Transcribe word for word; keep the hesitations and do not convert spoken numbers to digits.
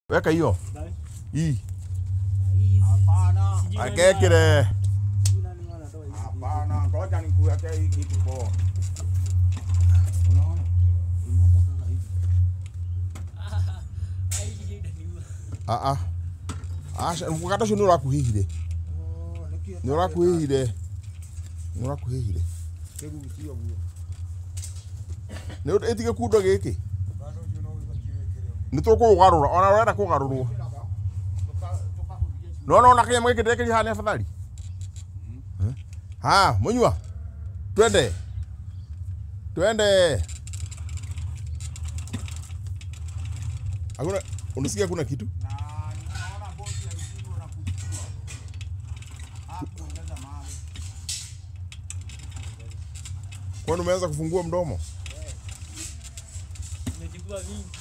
Weka hiyo. Hii. Hapana. Akekere. Hapana, ngoja nikuwekee hiki kipo. Unaona? Ah ah. Asha ngukata sho nura kuhihire. Nura kuhihire. Nura kuhihire. Kegu sio buo. Ne etige kudo giki. Ni toko ugarura, ona urenda kugarurwo. No no na kenya mwikite kiri hane afadhali. Ha, munywa. Twende. Twende. Hakuna unasikia kuna kitu? Na ninaona bosi alipigwa na kuchukua. Hapo ongeza mahali. Kwani umeanza kufungua mdomo? Umechukua vingi.